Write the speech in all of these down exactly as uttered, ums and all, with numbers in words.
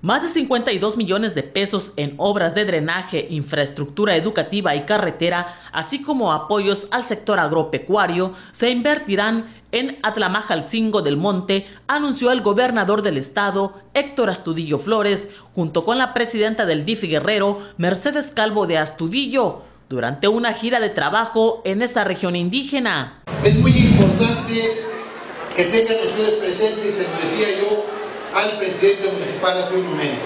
Más de cincuenta y dos millones de pesos en obras de drenaje, infraestructura educativa y carretera, así como apoyos al sector agropecuario, se invertirán en Atlamajalcingo del Monte, anunció el gobernador del estado, Héctor Astudillo Flores, junto con la presidenta del D I F Guerrero, Mercedes Calvo de Astudillo, durante una gira de trabajo en esta región indígena. Es muy importante que tengan ustedes presentes, les decía yo al presidente municipal hace un momento,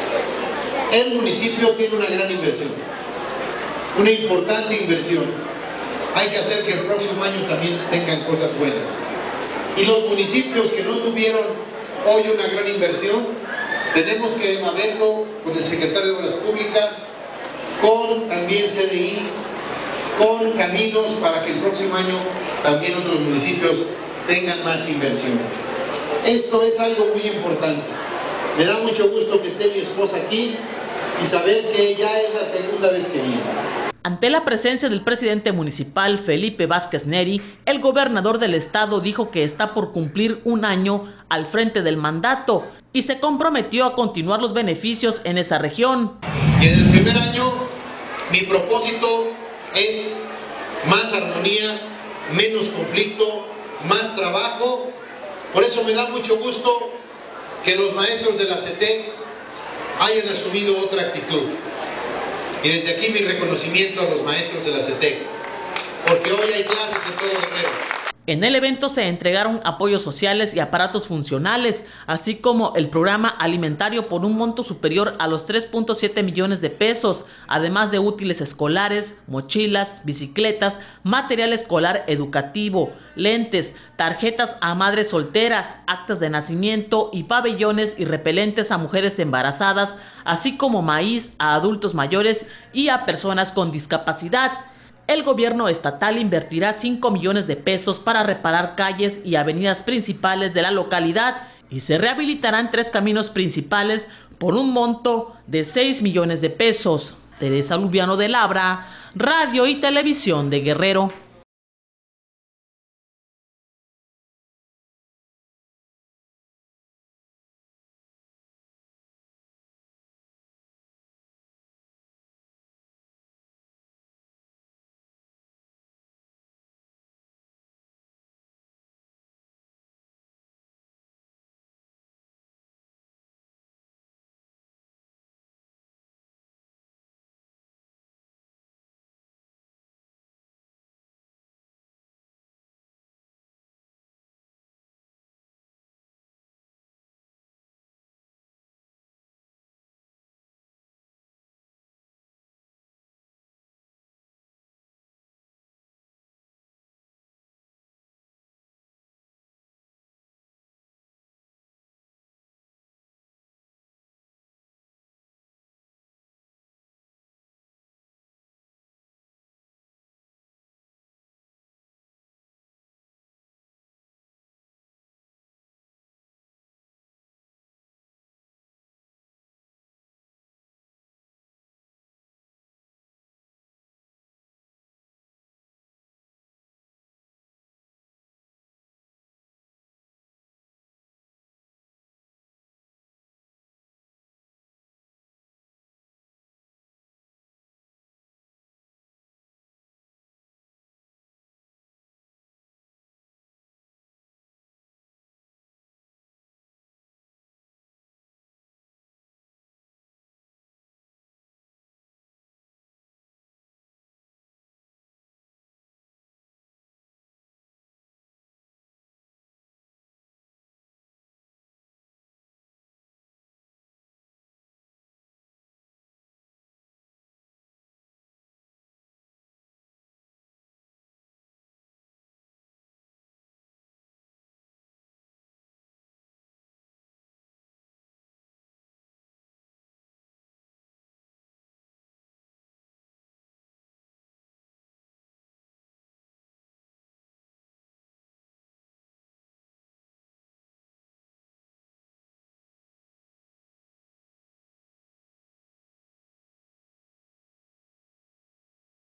el municipio tiene una gran inversión, una importante inversión. Hay que hacer que el próximo año también tengan cosas buenas. Y los municipios que no tuvieron hoy una gran inversión, tenemos que verlo con el secretario de Obras Públicas, con también C D I, con caminos, para que el próximo año también otros municipios tengan más inversión. Esto es algo muy importante. Me da mucho gusto que esté mi esposa aquí y saber que ya es la segunda vez que viene. Ante la presencia del presidente municipal Felipe Vázquez Neri, el gobernador del estado dijo que está por cumplir un año al frente del mandato y se comprometió a continuar los beneficios en esa región. Y en el primer año mi propósito es más armonía, menos conflicto, más trabajo. Por eso me da mucho gusto que los maestros de la C E T E C hayan asumido otra actitud. Y desde aquí mi reconocimiento a los maestros de la C E T E C, porque hoy hay clases en todo Guerrero. En el evento se entregaron apoyos sociales y aparatos funcionales, así como el programa alimentario por un monto superior a los tres punto siete millones de pesos, además de útiles escolares, mochilas, bicicletas, material escolar educativo, lentes, tarjetas a madres solteras, actas de nacimiento y pabellones y repelentes a mujeres embarazadas, así como maíz a adultos mayores y a personas con discapacidad. El gobierno estatal invertirá cinco millones de pesos para reparar calles y avenidas principales de la localidad y se rehabilitarán tres caminos principales por un monto de seis millones de pesos. Teresa Lubiano de Labra, Radio y Televisión de Guerrero.